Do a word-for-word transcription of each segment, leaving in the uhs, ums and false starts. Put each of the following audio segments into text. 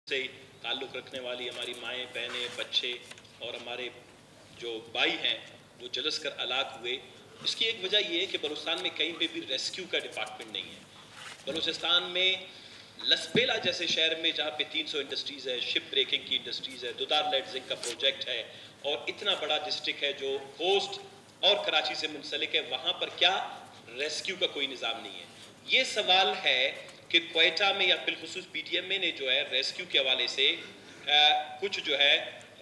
سے تعلق رکھنے والی ہماری مائیں بہنیں بچے اور ہمارے جو بھائی ہیں وہ جلس کر ہلاک ہوئے. اس کی ایک وجہ یہ ہے کہ بلوچستان میں کہیں پہ بھی ریسکیو کا ڈپارٹمنٹ نہیں ہے. بلوچستان میں لسبیلا جیسے شہر میں جہاں پہ تین سو انڈسٹریز ہے, شپ بریکنگ کی انڈسٹریز ہے, دودار لیڈ زنک کا پروجیکٹ ہے اور اتنا بڑا ڈسٹرکٹ ہے جو کوسٹ اور کراچی سے منسلک ہے, وہاں پر کیا ریسکیو کا کوئی نظام نہیں ہے. یہ سوال ہے کہ کوئٹہ میں یا بالخصوص پی ٹی ایم میں نے جو ہے ریسکیو کے حوالے سے کچھ جو ہے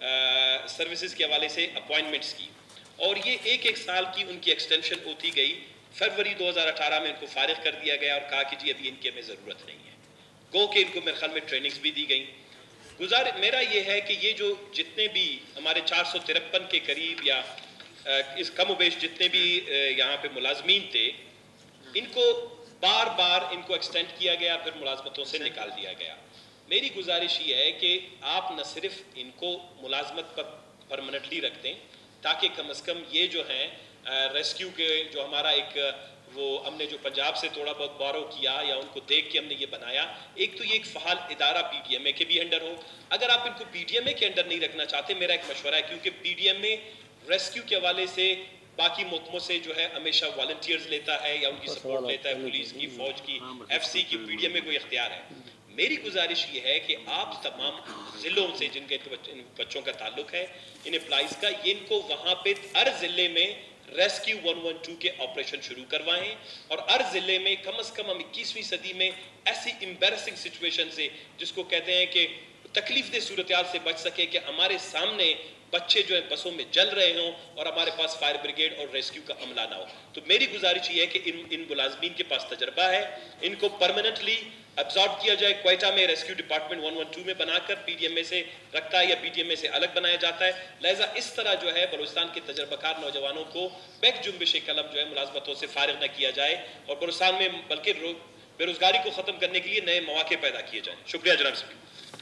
سروسز کے حوالے سے اپوائنٹمنٹس کی اور یہ ایک ایک سال کی ان کی ایکسٹینشن ہوتی گئی. فروری دو ہزار اٹھارہ میں ان کو فارغ کر دیا گیا اور کہا کہ جی ابھی ان کی ہمیں ضرورت نہیں ہے. گو کہ ان کو میرے خیال میں ٹریننگز بھی دی گئیں. گزار میرا یہ ہے کہ یہ جو جتنے بھی ہمارے چار سو ترپن کے قریب یا اس کم و بیش جتنے بھی یہاں پہ ملازمین تھے, ان کو بار بار ان کو ایکسٹینڈ کیا گیا, پھر ملازمتوں سے نکال دیا گیا. میری گزارش یہ ہے کہ آپ نہ صرف ان کو ملازمت پر پرماننٹلی رکھ دیں تاکہ کم از کم یہ جو ہیں ریسکیو کے جو ہمارا ایک وہ ہم نے جو پنجاب سے تھوڑا بہت بارو کیا یا ان کو دیکھ کے ہم نے یہ بنایا, ایک تو یہ ایک فعال ادارہ پی ڈی ایم اے کے بھی انڈر ہو. اگر آپ ان کو پی ڈی ایم اے کے انڈر نہیں رکھنا چاہتے, میرا ایک مشورہ ہے, کیونکہ P D M A rescue کے حوالے سے باقی محکموں سے جو ہے ہمیشہ والنٹیئرز لیتا ہے یا ان کی سپورٹ لیتا ہے, پولیس کی, فوج کی, ایف سی کی. پی ڈی ایم اے کو اختیار ہے. میری گزارش یہ ہے کہ آپ تمام ضلعوں سے جن کے بچوں کا تعلق ہے, ان امپلائیز کا, یہ ان کو وہاں پہ ہر ضلع میں ریسکیو ون ون ٹو کے آپریشن شروع کروائیں اور ہر ضلع میں کم از کم ہم اکیسویں صدی میں ایسی امبیرسنگ سچویشن سے, جس کو کہتے ہیں کہ تکلیف دہ صورتحال سے بچ سکے, کہ ہمارے سامنے بچے جو ہیں بسوں میں جل رہے ہوں اور ہمارے پاس فائر بریگیڈ اور ریسکیو کا عملہ نہ ہو. تو میری گزارش یہ ہے کہ ان ان ملازمین کے پاس تجربہ ہے, ان کو پرماننٹلی ابزارب کیا جائے. کوئٹہ میں rescue department one one two میں بنا کر پی ڈی ایم اے سے رکھتا ہے یا پی ڈی ایم اے سے الگ بنایا جاتا ہے. لہٰذا اس طرح جو ہے بلوچستان کے تجربہ کار نوجوانوں کو بیک جنبش قلم جو ہے ملازمتوں سے فارغ نہ کیا جائے اور بلوچستان میں بلکہ بے روزگاری کو ختم کرنے کے لیے نئے مواقع پیدا کیے جائیں. شکریہ جناب سپیکر.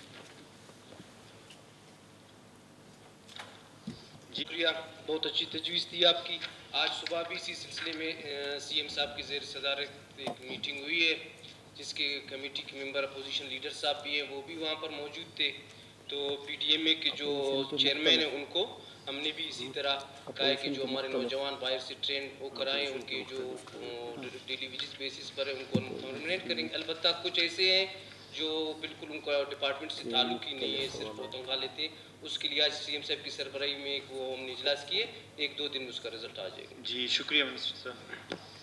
شکریہ, بہت اچھی تجویز تھی آپ کی. آج صبح بھی اسی سلسلے میں سی ایم صاحب کی زیر صدارت ایک میٹنگ ہوئی ہے, جس کے کمیٹی کے ممبر اپوزیشن لیڈر صاحب بھی ہیں, وہ بھی وہاں پر موجود تھے. تو پی ڈی ایم اے کے جو چیئرمین ہیں ان کو ہم نے بھی اسی طرح کہا ہے کہ جو ہمارے نوجوان باہر سے ٹرین ہو کر آئیں, ان کے جو ڈیلی ویجز بیسس پر ان کو پرماننٹ کریں گے. البتہ کچھ ایسے ہیں جو بالکل ان کا ڈپارٹمنٹ سے تعلق ہی نہیں ہے, صرف وہ تنخواہ لیتے ہیں. اس کے لیے آج سی ایم صاحب کی سربراہی میں ایک وہ ہم نے اجلاس کیے, ایک دو دن میں اس کا رزلٹ آ جائے گا. جی شکریہ منسٹر صاحب.